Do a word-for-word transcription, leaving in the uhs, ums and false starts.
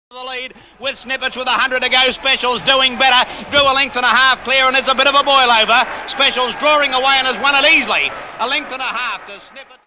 The lead with Snippets with a hundred to go. Specials doing better. Drew a length and a half clear, and it's a bit of a boil over. Specials drawing away and has won it easily. A length and a half to Snippets.